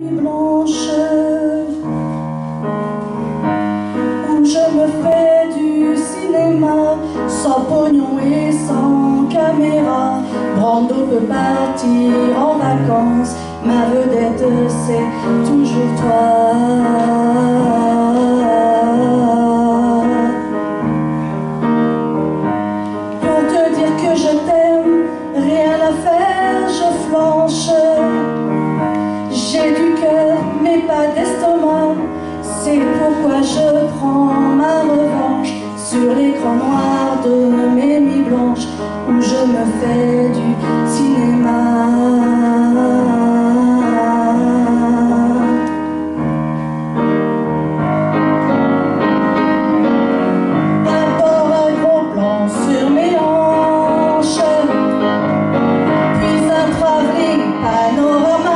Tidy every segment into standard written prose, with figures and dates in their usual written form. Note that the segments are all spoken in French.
Blanche, où je me fais du cinéma, sans pognon et sans caméra. Brando peut partir en vacances, ma vedette c'est toujours toi. Pour te dire que je t'aime, rien à faire, je flanche. J'ai du cœur mais pas d'estomac, c'est pourquoi je prends ma revanche sur l'écran noir de mes nuits blanches où je me fais du cinéma. D'abord un gros plan sur mes hanches, puis un travelling panorama.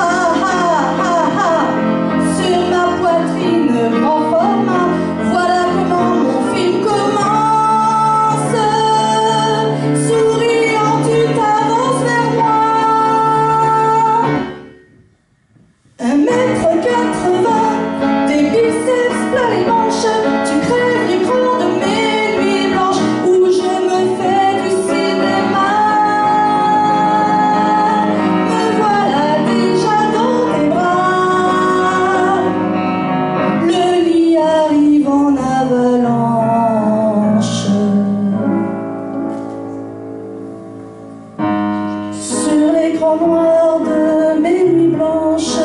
L'écran noir de mes nuits blanches,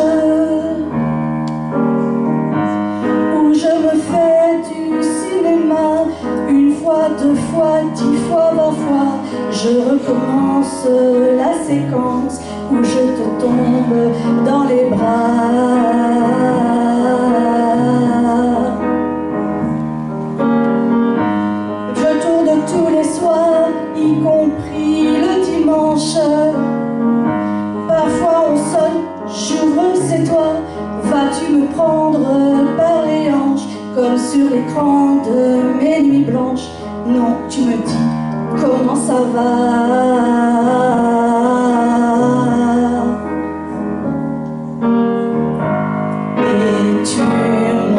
où je me fais du cinéma, une fois, deux fois, 10 fois, 20 fois, je recommence la séquence où je te tombe dans les bras. Je tourne tous les soirs, y compris le dimanche. Parfois on sonne, j'ouvre, c'est toi. Vas-tu me prendre par les hanches, comme sur l'écran de mes nuits blanches? Non, tu me dis, comment ça va? Et tu